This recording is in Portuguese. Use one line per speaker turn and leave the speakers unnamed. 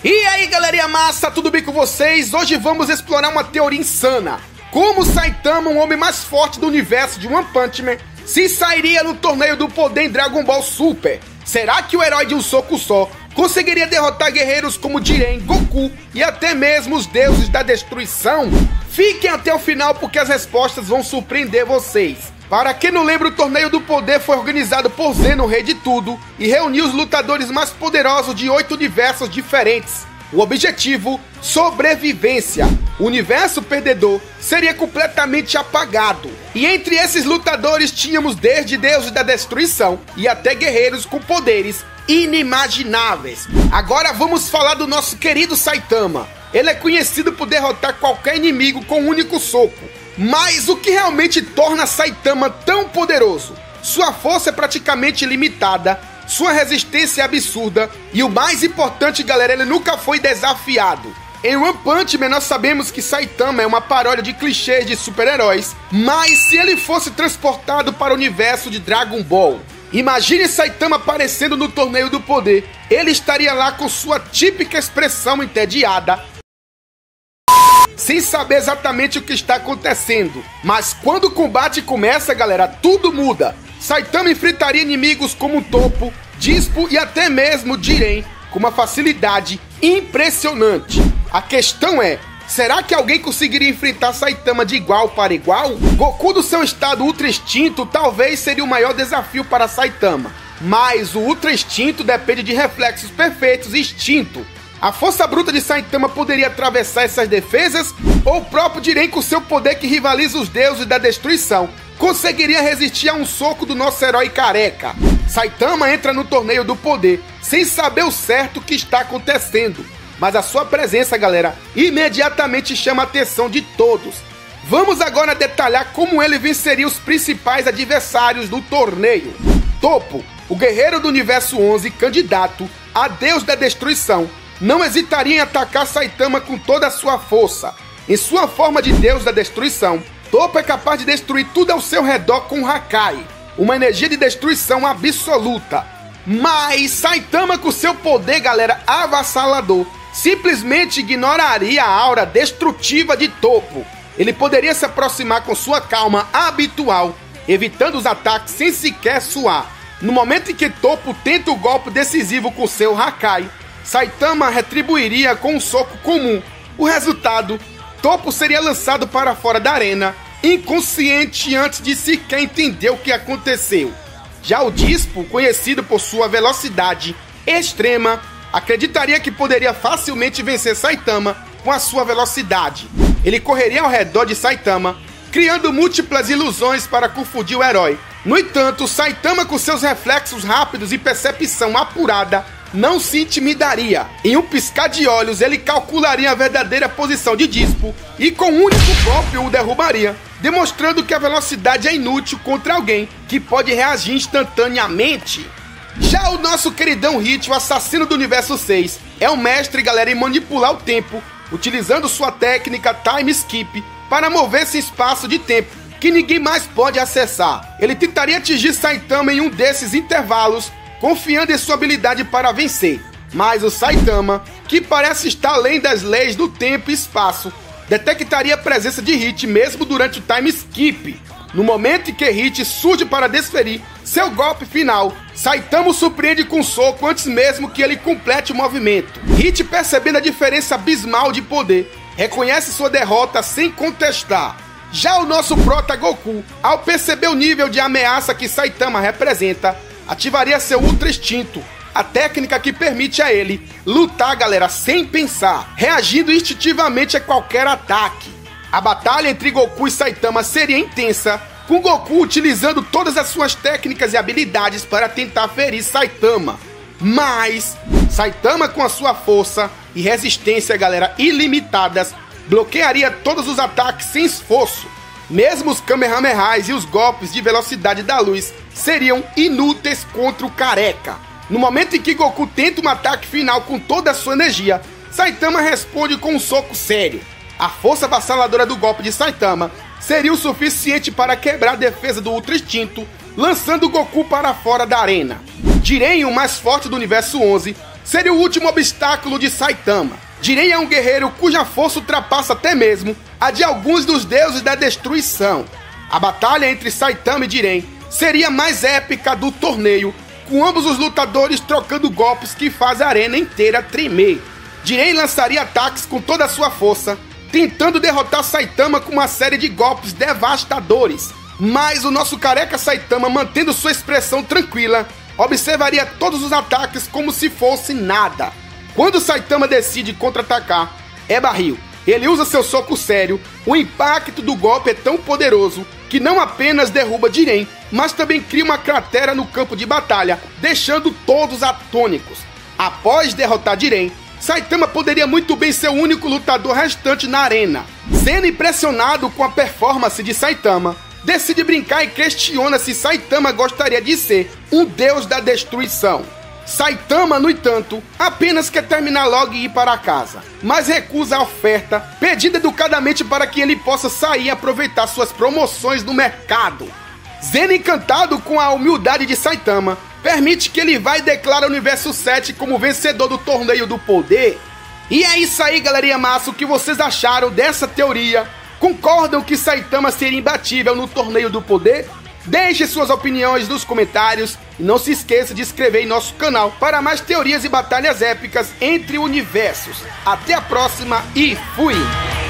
E aí galerinha massa, tudo bem com vocês? Hoje vamos explorar uma teoria insana. Como Saitama, o homem mais forte do universo de One Punch Man, se sairia no torneio do poder em Dragon Ball Super? Será que o herói de um soco só conseguiria derrotar guerreiros como Jiren, Goku e até mesmo os deuses da destruição? Fiquem até o final porque as respostas vão surpreender vocês. Para quem não lembra, o Torneio do Poder foi organizado por Zeno, rei de tudo, e reuniu os lutadores mais poderosos de 8 universos diferentes. O objetivo: sobrevivência. O universo perdedor seria completamente apagado. E entre esses lutadores tínhamos desde deuses da destruição e até guerreiros com poderes inimagináveis. Agora vamos falar do nosso querido Saitama. Ele é conhecido por derrotar qualquer inimigo com um único soco. Mas o que realmente torna Saitama tão poderoso? Sua força é praticamente ilimitada, sua resistência é absurda e o mais importante, galera, ele nunca foi desafiado. Em One Punch Man nós sabemos que Saitama é uma paródia de clichês de super-heróis, mas se ele fosse transportado para o universo de Dragon Ball, imagine Saitama aparecendo no Torneio do Poder. Ele estaria lá com sua típica expressão entediada, sem saber exatamente o que está acontecendo. Mas quando o combate começa, galera, tudo muda. Saitama enfrentaria inimigos como Toppo, Dispo e até mesmo Jiren com uma facilidade impressionante. A questão é, será que alguém conseguiria enfrentar Saitama de igual para igual? Goku do seu estado Ultra Instinto talvez seria o maior desafio para Saitama, mas o Ultra Instinto depende de reflexos perfeitos e instinto. A força bruta de Saitama poderia atravessar essas defesas, ou o próprio Jiren, com seu poder que rivaliza os deuses da destruição, conseguiria resistir a um soco do nosso herói careca. Saitama entra no Torneio do Poder sem saber o certo que está acontecendo, mas a sua presença, galera, imediatamente chama a atenção de todos. Vamos agora detalhar como ele venceria os principais adversários do torneio. Toppo, o guerreiro do universo 11, candidato a deus da destruição, não hesitaria em atacar Saitama com toda a sua força. Em sua forma de deus da destruição, Toppo é capaz de destruir tudo ao seu redor com o Hakai, uma energia de destruição absoluta. Mas Saitama, com seu poder, galera, avassalador, simplesmente ignoraria a aura destrutiva de Toppo. Ele poderia se aproximar com sua calma habitual, evitando os ataques sem sequer suar. No momento em que Toppo tenta o golpe decisivo com seu Hakai, Saitama retribuiria com um soco comum. O resultado: Toppo seria lançado para fora da arena, inconsciente antes de sequer entender o que aconteceu. Já o Dispo, conhecido por sua velocidade extrema, acreditaria que poderia facilmente vencer Saitama com a sua velocidade. Ele correria ao redor de Saitama, criando múltiplas ilusões para confundir o herói. No entanto, Saitama, com seus reflexos rápidos e percepção apurada, não se intimidaria. Em um piscar de olhos, ele calcularia a verdadeira posição de Dispo e com um único golpe o derrubaria, demonstrando que a velocidade é inútil contra alguém que pode reagir instantaneamente. Já o nosso queridão Hit, o assassino do universo 6, é um mestre, galera, em manipular o tempo, utilizando sua técnica Time Skip para mover-se em espaço de tempo que ninguém mais pode acessar. Ele tentaria atingir Saitama em um desses intervalos, confiando em sua habilidade para vencer. Mas o Saitama, que parece estar além das leis do tempo e espaço, detectaria a presença de Hit mesmo durante o time skip. No momento em que Hit surge para desferir seu golpe final, Saitama o surpreende com um soco antes mesmo que ele complete o movimento. Hit, percebendo a diferença abismal de poder, reconhece sua derrota sem contestar. Já o nosso prota Goku, ao perceber o nível de ameaça que Saitama representa, ativaria seu Ultra Instinto, a técnica que permite a ele lutar, galera, sem pensar, reagindo instintivamente a qualquer ataque. A batalha entre Goku e Saitama seria intensa, com Goku utilizando todas as suas técnicas e habilidades para tentar ferir Saitama. Mas Saitama, com a sua força e resistência, galera, ilimitadas, bloquearia todos os ataques sem esforço. Mesmo os Kamehamehas e os golpes de velocidade da luz seriam inúteis contra o careca. No momento em que Goku tenta um ataque final com toda a sua energia, Saitama responde com um soco sério. A força avassaladora do golpe de Saitama seria o suficiente para quebrar a defesa do Ultra Instinto, lançando Goku para fora da arena. Jiren, o mais forte do universo 11, seria o último obstáculo de Saitama. Jiren é um guerreiro cuja força ultrapassa até mesmo a de alguns dos deuses da destruição. A batalha entre Saitama e Jiren seria a mais épica do torneio, com ambos os lutadores trocando golpes que fazem a arena inteira tremer. Jiren lançaria ataques com toda a sua força, tentando derrotar Saitama com uma série de golpes devastadores. Mas o nosso careca Saitama, mantendo sua expressão tranquila, observaria todos os ataques como se fosse nada. Quando Saitama decide contra-atacar, é barril. Ele usa seu soco sério, o impacto do golpe é tão poderoso que não apenas derruba Jiren, mas também cria uma cratera no campo de batalha, deixando todos atônicos. Após derrotar Jiren, Saitama poderia muito bem ser o único lutador restante na arena. Sendo impressionado com a performance de Saitama, decide brincar e questiona se Saitama gostaria de ser um deus da destruição. Saitama, no entanto, apenas quer terminar logo e ir para casa, mas recusa a oferta, pedindo educadamente para que ele possa sair e aproveitar suas promoções no mercado. Zen, encantado com a humildade de Saitama, permite que ele vá e declara o Universo 7 como vencedor do Torneio do Poder. E é isso aí, galerinha massa, o que vocês acharam dessa teoria? Concordam que Saitama seria imbatível no Torneio do Poder? Deixe suas opiniões nos comentários e não se esqueça de se inscrever em nosso canal para mais teorias e batalhas épicas entre universos. Até a próxima e fui!